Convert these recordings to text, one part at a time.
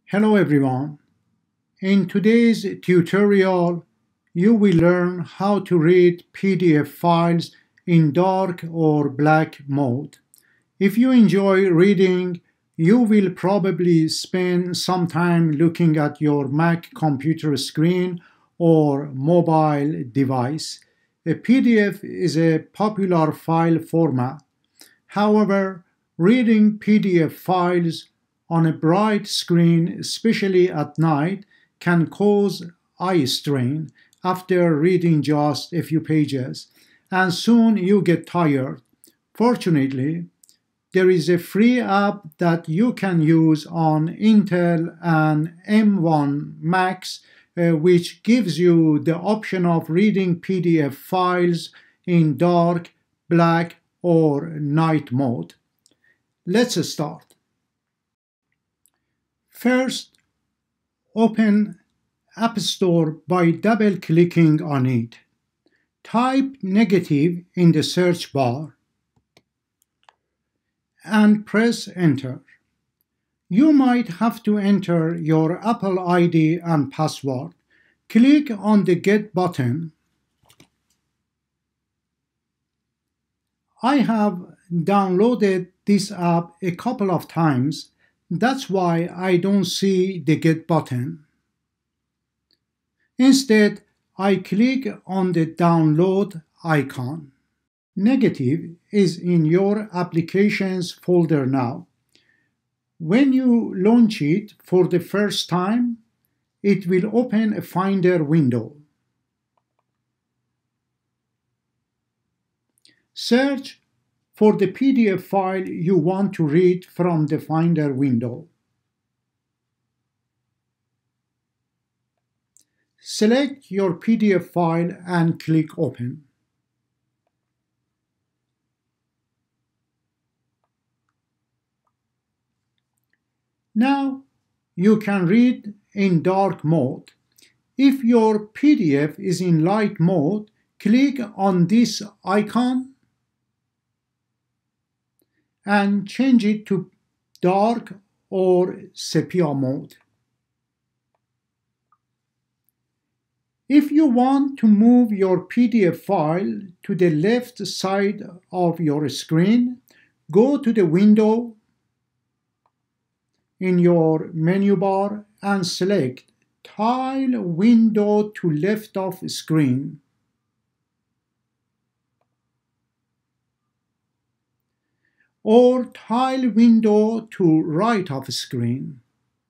Hello everyone. In today's tutorial, you will learn how to read PDF files in dark or black mode. If you enjoy reading, you will probably spend some time looking at your Mac computer screen or mobile device. A PDF is a popular file format. However, reading PDF files on a bright screen, especially at night, can cause eye strain after reading just a few pages, and soon you get tired. Fortunately, there is a free app that you can use on Intel and M1 Macs, which gives you the option of reading PDF files in dark, black, or night mode. Let's start. First, open App Store by double-clicking on it. Type negative in the search bar and press Enter. You might have to enter your Apple ID and password. Click on the Get button. I have downloaded this app a couple of times. That's why I don't see the Get button. Instead, I click on the download icon. Negative is in your applications folder now. When you launch it for the first time, it will open a Finder window. Search for the PDF file you want to read from the Finder window. Select your PDF file and click Open. Now you can read in dark mode. If your PDF is in light mode, click on this icon and change it to dark or sepia mode. If you want to move your PDF file to the left side of your screen, go to the window in your menu bar and select Tile Window to left of screen. Or Tile Window to right of screen.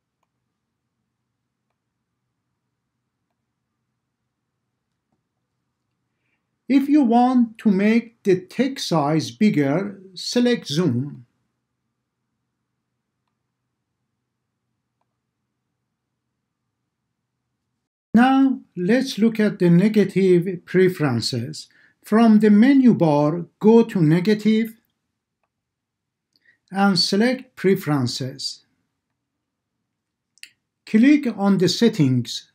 If you want to make the text size bigger, select Zoom. Now let's look at the negative preferences. From the menu bar, go to Negative and select Preferences. Click on the Settings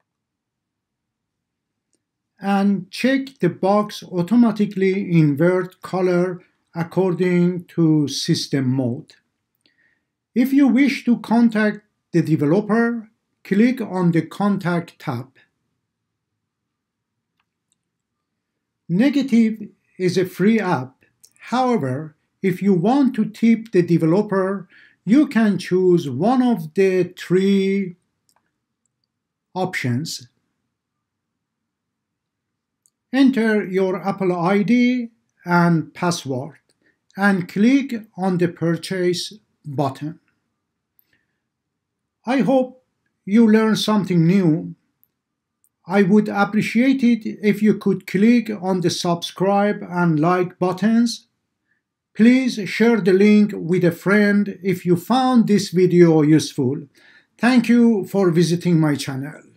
and check the box Automatically invert color according to system mode. If you wish to contact the developer, click on the Contact tab. Negative is a free app. However, if you want to tip the developer, you can choose one of the three options. Enter your Apple ID and password and click on the Purchase button. I hope you learned something new. I would appreciate it if you could click on the subscribe and like buttons. Please share the link with a friend if you found this video useful. Thank you for visiting my channel.